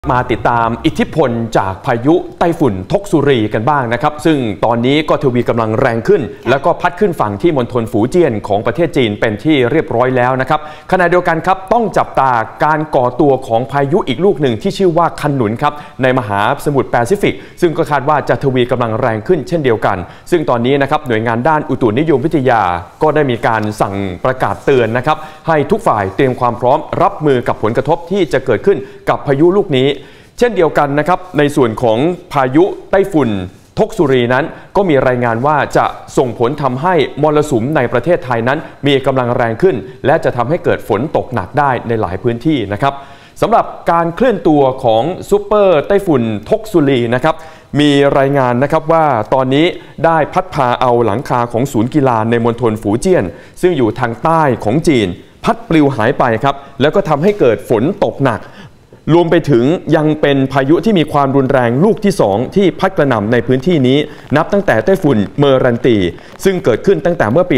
มาติดตามอิทธิพลจากพายุไต้ฝุ่นทกซุรีกันบ้างนะครับซึ่งตอนนี้ก็ทวีกำลังแรงขึ้นแล้วก็พัดขึ้นฝั่งที่มณฑลฝูเจี้ยนของประเทศจีนเป็นที่เรียบร้อยแล้วนะครับขณะเดียวกันครับต้องจับตาการก่อตัวของพายุอีกลูกหนึ่งที่ชื่อว่าคันหนุนครับในมหาสมุทรแปซิฟิกซึ่งก็คาดว่าจะทวีกำลังแรงขึ้นเช่นเดียวกันซึ่งตอนนี้นะครับหน่วยงานด้านอุตุนิยมวิทยาก็ได้มีการสั่งประกาศเตือนนะครับให้ทุกฝ่ายเตรียมความพร้อมรับมือกับผลกระทบที่จะเกิดขึ้นกับพายุลูกนี้เช่นเดียวกันนะครับในส่วนของพายุไต้ฝุ่นทกซุรีนั้นก็มีรายงานว่าจะส่งผลทำให้มรสุมในประเทศไทยนั้นมีกำลังแรงขึ้นและจะทำให้เกิดฝนตกหนักได้ในหลายพื้นที่นะครับสำหรับการเคลื่อนตัวของซูเปอร์ไต้ฝุ่นทกซุรีนะครับมีรายงานนะครับว่าตอนนี้ได้พัดพาเอาหลังคาของศูนย์กีฬาในมณฑลฝูเจี้ยนซึ่งอยู่ทางใต้ของจีนพัดปลิวหายไปครับแล้วก็ทำให้เกิดฝนตกหนักรวมไปถึงยังเป็นพายุที่มีความรุนแรงลูกที่2ที่พัดกระหน่ำในพื้นที่นี้นับตั้งแต่ไต้ฝุ่นเมอรันตีซึ่งเกิดขึ้นตั้งแต่เมื่อปี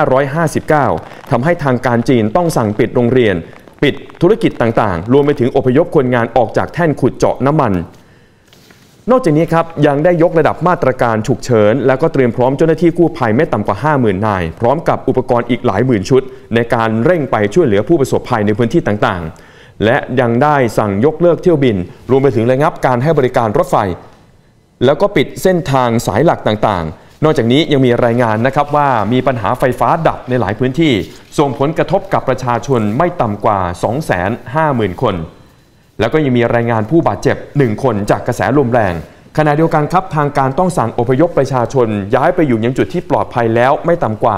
2559 ทำให้ทางการจีนต้องสั่งปิดโรงเรียนปิดธุรกิจต่างๆรวมไปถึงอพยพคนงานออกจากแท่นขุดเจาะน้ำมันนอกจากนี้ครับยังได้ยกระดับมาตรการฉุกเฉินแล้วก็เตรียมพร้อมเจ้าหน้าที่กู้ภัยไม่ต่ำกว่า 50,000 นายพร้อมกับอุปกรณ์อีกหลายหมื่นชุดในการเร่งไปช่วยเหลือผู้ประสบภัยในพื้นที่ต่างๆและยังได้สั่งยกเลิกเที่ยวบินรวมไปถึงระงับการให้บริการรถไฟแล้วก็ปิดเส้นทางสายหลักต่างๆนอกจากนี้ยังมีรายงานนะครับว่ามีปัญหาไฟฟ้าดับในหลายพื้นที่ส่งผลกระทบกับประชาชนไม่ต่ำกว่า 250,000 คนแล้วก็ยังมีรายงานผู้บาดเจ็บ1คนจากกระแสลมแรงขณะเดียวกันครับทางการต้องสั่งอพยพประชาชนย้ายไปอยู่ยังจุดที่ปลอดภัยแล้วไม่ต่ำกว่า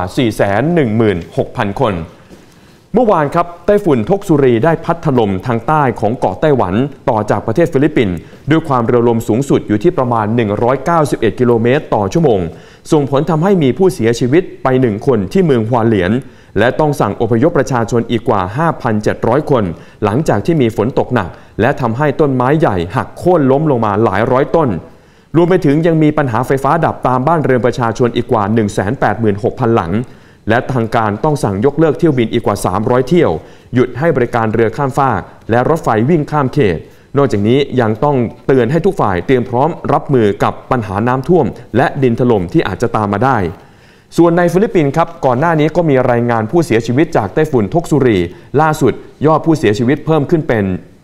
416,000 คนเมื่อวานครับไต้ฝุ่นทกซุรีได้พัดถล่มทางใต้ของเกาะไต้หวันต่อจากประเทศฟิลิปปินส์ด้วยความเร็วลมสูงสุดอยู่ที่ประมาณ191 กิโลเมตรต่อชั่วโมงส่งผลทำให้มีผู้เสียชีวิตไป1คนที่เมืองฮวาเหลียนและต้องสั่งอพยพประชาชนอีกกว่า 5,700 คนหลังจากที่มีฝนตกหนักและทำให้ต้นไม้ใหญ่หักโค่นล้มลงมาหลายร้อยต้นรวมไปถึงยังมีปัญหาไฟฟ้าดับตามบ้านเรือนประชาชนอีกกว่า 186,000 หลังและทางการต้องสั่งยกเลิกเที่ยวบินอีกกว่า300เที่ยวหยุดให้บริการเรือข้ามฟากและรถไฟวิ่งข้ามเขตนอกจากนี้ยังต้องเตือนให้ทุกฝ่ายเตรียมพร้อมรับมือกับปัญหาน้ำท่วมและดินถล่มที่อาจจะตามมาได้ส่วนในฟิลิปปินส์ครับก่อนหน้านี้ก็มีรายงานผู้เสียชีวิตจากไต้ฝุ่นทกซุรีล่าสุดยอดผู้เสียชีวิตเพิ่มขึ้นเป็น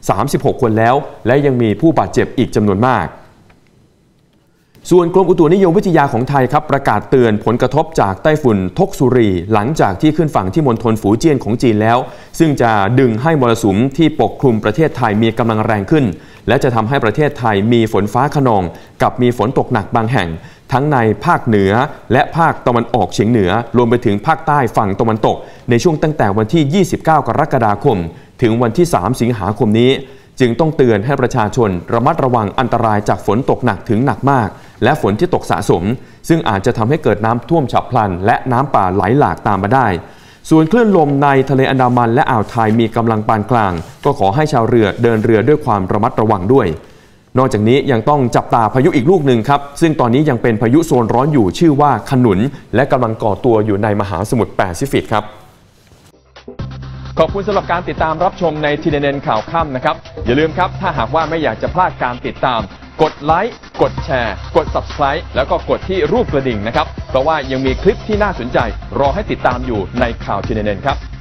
36 คนแล้วและยังมีผู้บาดเจ็บอีกจำนวนมากส่วนกรมอุตุนิยมวิทยาของไทยครับประกาศเตือนผลกระทบจากไต้ฝุ่นทกซุรีหลังจากที่ขึ้นฝั่งที่มณฑลฝูเจี้ยนของจีนแล้วซึ่งจะดึงให้มรสุมที่ปกคลุมประเทศไทยมีกำลังแรงขึ้นและจะทำให้ประเทศไทยมีฝนฟ้าคะนองกับมีฝนตกหนักบางแห่งทั้งในภาคเหนือและภาคตะวันออกเฉียงเหนือรวมไปถึงภาคใต้ฝั่งตะวันตกในช่วงตั้งแต่วันที่ 29 กรกฎาคมถึงวันที่ 3 สิงหาคมนี้จึงต้องเตือนให้ประชาชนระมัดระวังอันตรายจากฝนตกหนักถึงหนักมากและฝนที่ตกสะสมซึ่งอาจจะทำให้เกิดน้ำท่วมฉับพลันและน้ำป่าไหลหลากตามมาได้ส่วนคลื่นลมในทะเลอันดามันและอ่าวไทยมีกำลังปานกลางก็ขอให้ชาวเรือเดินเรือด้วยความระมัดระวังด้วยนอกจากนี้ยังต้องจับตาพายุอีกลูกหนึ่งครับซึ่งตอนนี้ยังเป็นพายุโซนร้อนอยู่ชื่อว่าคันหนุนและกำลังก่อตัวอยู่ในมหาสมุทรแปซิฟิกครับขอบคุณสำหรับการติดตามรับชมใน TNN ข่าวค่ำนะครับอย่าลืมครับถ้าหากว่าไม่อยากจะพลาดการติดตามกดไลค์กดแชร์กด Subscribe แล้วก็กดที่รูปกระดิ่งนะครับเพราะว่ายังมีคลิปที่น่าสนใจรอให้ติดตามอยู่ในข่าว TNN ครับ